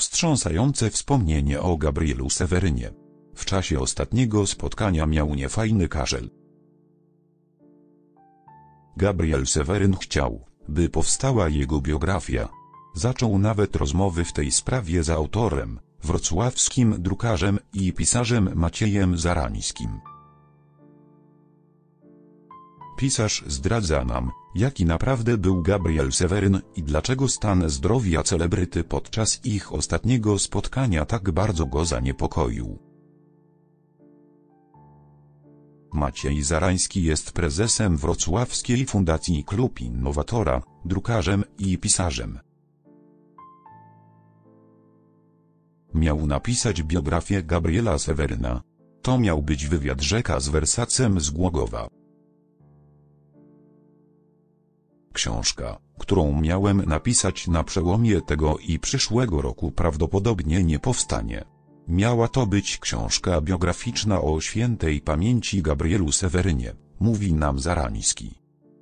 wstrząsające wspomnienie o Gabrielu Sewerynie. W czasie ostatniego spotkania miał niefajny kaszel. Gabriel Seweryn chciał, by powstała jego biografia. Zaczął nawet rozmowy w tej sprawie z autorem, wrocławskim drukarzem i pisarzem Maciejem Zarańskim. Pisarz zdradza nam, jaki naprawdę był Gabriel Seweryn i dlaczego stan zdrowia celebryty podczas ich ostatniego spotkania tak bardzo go zaniepokoił. Maciej Zarański jest prezesem wrocławskiej Fundacji Klub Innowatora, drukarzem i pisarzem. Miał napisać biografię Gabriela Seweryna. To miał być wywiad rzeka z Wersacem z Głogowa. Książka, którą miałem napisać na przełomie tego i przyszłego roku, prawdopodobnie nie powstanie. Miała to być książka biograficzna o świętej pamięci Gabrielu Sewerynie, mówi nam Zarański.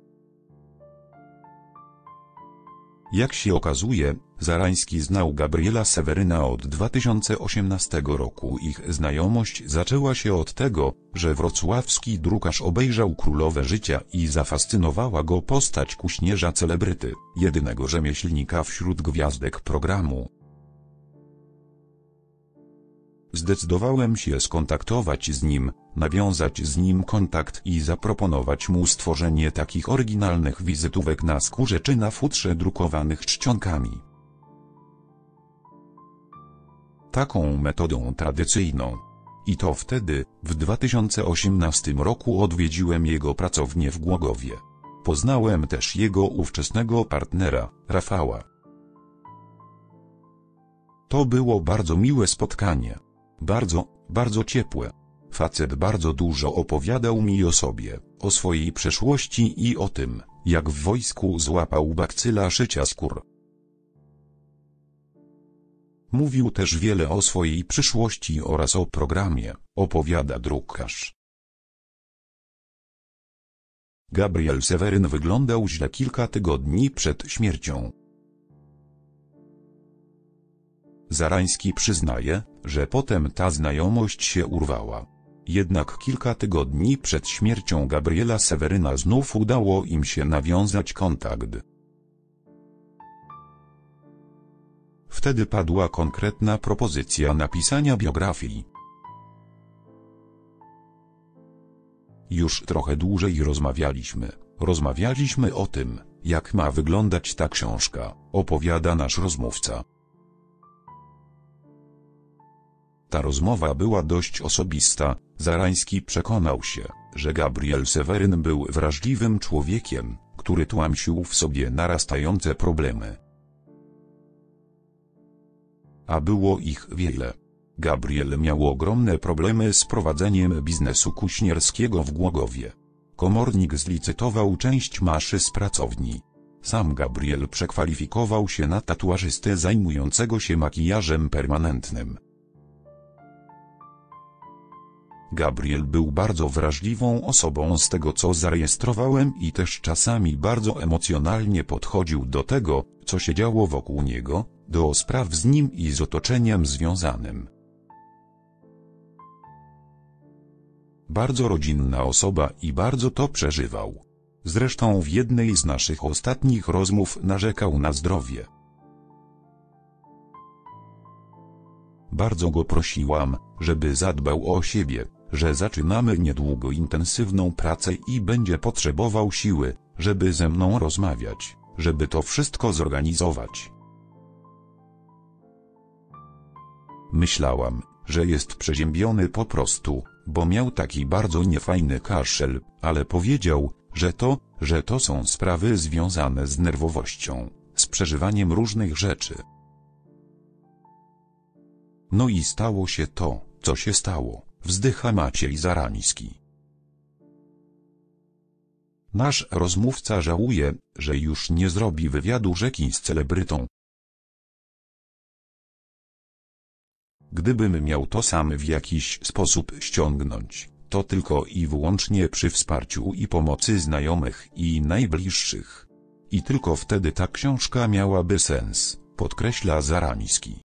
Jak się okazuje, Zarański znał Gabriela Seweryna od 2018 roku. Ich znajomość zaczęła się od tego, że wrocławski drukarz obejrzał Królowe Życia i zafascynowała go postać kuśnierza celebryty, jedynego rzemieślnika wśród gwiazdek programu. Zdecydowałem się skontaktować z nim, nawiązać z nim kontakt i zaproponować mu stworzenie takich oryginalnych wizytówek na skórze czy na futrze drukowanych czcionkami. Taką metodą tradycyjną. I to wtedy, w 2018 roku odwiedziłem jego pracownię w Głogowie. Poznałem też jego ówczesnego partnera, Rafała. To było bardzo miłe spotkanie. Bardzo ciepłe. Facet bardzo dużo opowiadał mi o sobie, o swojej przeszłości i o tym, jak w wojsku złapał bakcyla szycia skór. Mówił też wiele o swojej przyszłości oraz o programie, opowiada drukarz. Gabriel Seweryn wyglądał źle kilka tygodni przed śmiercią. Zarański przyznaje, że potem ta znajomość się urwała. Jednak kilka tygodni przed śmiercią Gabriela Seweryna znów udało im się nawiązać kontakt. Wtedy padła konkretna propozycja napisania biografii. Już trochę dłużej rozmawialiśmy o tym, jak ma wyglądać ta książka, opowiada nasz rozmówca. Ta rozmowa była dość osobista. Zarański przekonał się, że Gabriel Seweryn był wrażliwym człowiekiem, który tłamsił w sobie narastające problemy. A było ich wiele. Gabriel miał ogromne problemy z prowadzeniem biznesu kuśnierskiego w Głogowie. Komornik zlicytował część maszy z pracowni. Sam Gabriel przekwalifikował się na tatuażystę zajmującego się makijażem permanentnym. Gabriel był bardzo wrażliwą osobą z tego, co zarejestrowałem, i też czasami bardzo emocjonalnie podchodził do tego, co się działo wokół niego, do spraw z nim i z otoczeniem związanym. Bardzo rodzinna osoba i bardzo to przeżywał. Zresztą w jednej z naszych ostatnich rozmów narzekał na zdrowie. Bardzo go prosiłam, żeby zadbał o siebie, że zaczynamy niedługo intensywną pracę i będzie potrzebował siły, żeby ze mną rozmawiać, żeby to wszystko zorganizować. Myślałam, że jest przeziębiony po prostu, bo miał taki bardzo niefajny kaszel, ale powiedział, że to są sprawy związane z nerwowością, z przeżywaniem różnych rzeczy. No i stało się to, co się stało, wzdycha Maciej Zarański. Nasz rozmówca żałuje, że już nie zrobi wywiadu rzeki z celebrytą. Gdybym miał to sam w jakiś sposób ściągnąć, to tylko i wyłącznie przy wsparciu i pomocy znajomych i najbliższych. I tylko wtedy ta książka miałaby sens, podkreśla Zarański.